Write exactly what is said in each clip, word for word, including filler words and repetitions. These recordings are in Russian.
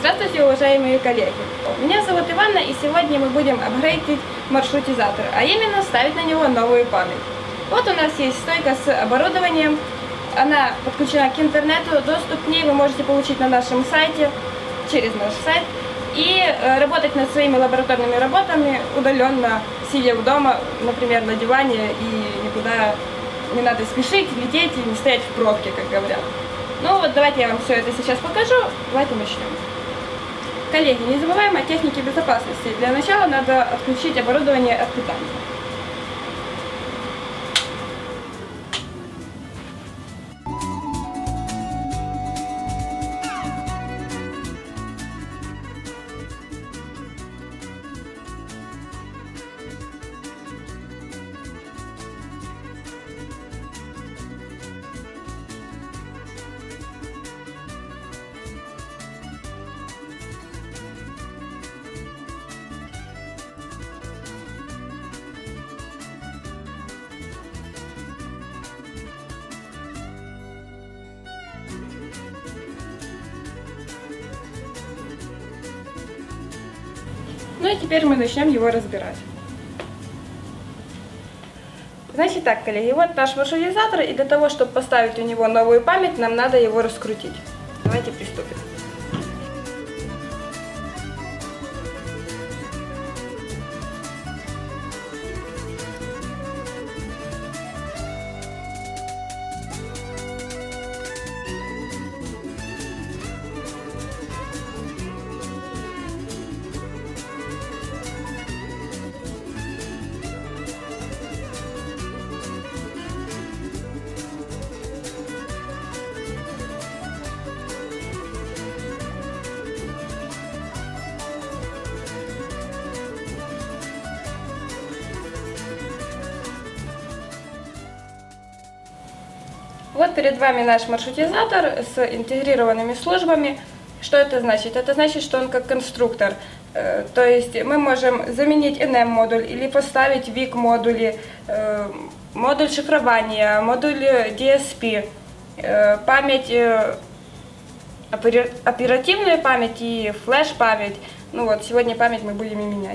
Здравствуйте, уважаемые коллеги! Меня зовут Иванна, и сегодня мы будем апгрейдить маршрутизатор, а именно ставить на него новую память. Вот у нас есть стойка с оборудованием, она подключена к интернету, доступ к ней вы можете получить на нашем сайте, через наш сайт, и работать над своими лабораторными работами удаленно, сидя дома, например, на диване, и никуда не надо спешить, лететь и не стоять в пробке, как говорят. Ну вот давайте я вам все это сейчас покажу, давайте начнем. Коллеги, не забываем о технике безопасности. Для начала надо отключить оборудование от питания. Ну и теперь мы начнем его разбирать. Значит так, коллеги, вот наш маршрутизатор, и для того, чтобы поставить у него новую память, нам надо его раскрутить. Давайте приступим. Вот перед вами наш маршрутизатор с интегрированными службами. Что это значит? Это значит, что он как конструктор. То есть мы можем заменить эн эм-модуль или поставить вик-модули, модуль шифрования, модуль ди эс пи, память, оперативную память и флеш-память. Ну вот, сегодня память мы будем и менять.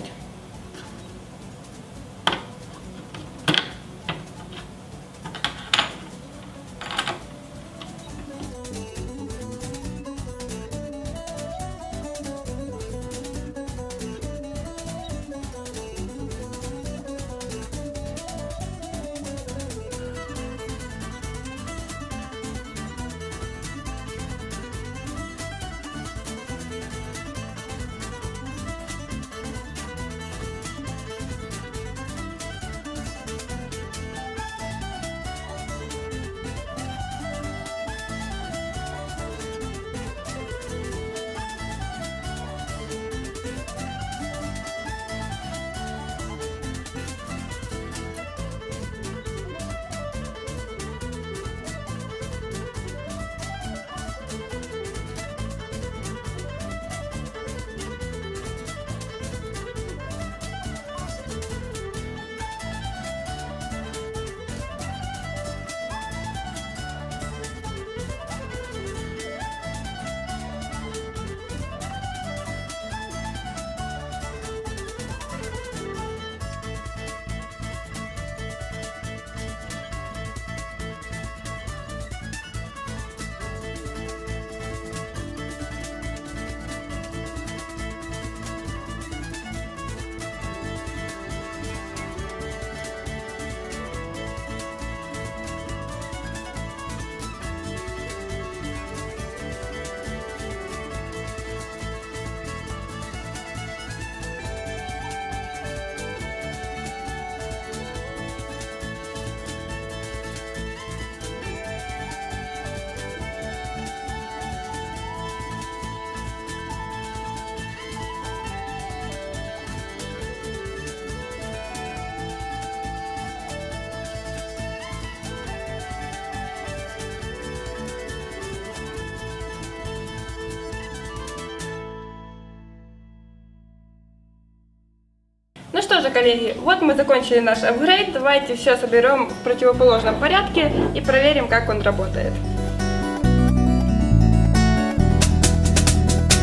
Ну что же, коллеги, вот мы закончили наш апгрейд. Давайте все соберем в противоположном порядке и проверим, как он работает.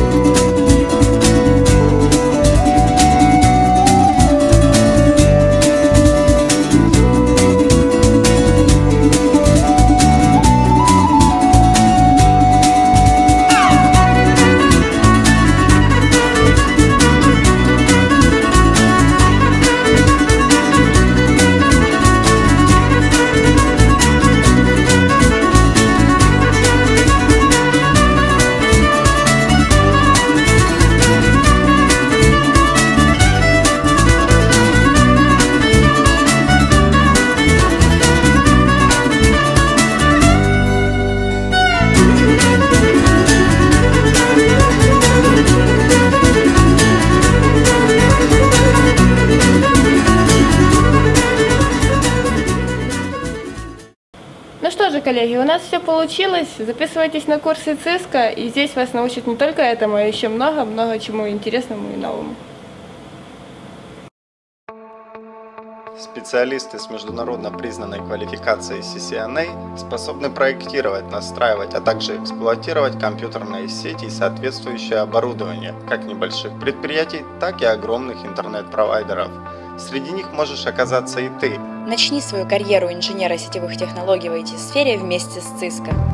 Ну что же, коллеги, у нас все получилось. Записывайтесь на курсы ЦИСКа, и здесь вас научат не только этому, а еще много-много чему интересному и новому. Специалисты с международно признанной квалификацией си си эн эй способны проектировать, настраивать, а также эксплуатировать компьютерные сети и соответствующее оборудование как небольших предприятий, так и огромных интернет-провайдеров. Среди них можешь оказаться и ты. Начни свою карьеру инженера сетевых технологий в ай ти-сфере вместе с ЦИСКа.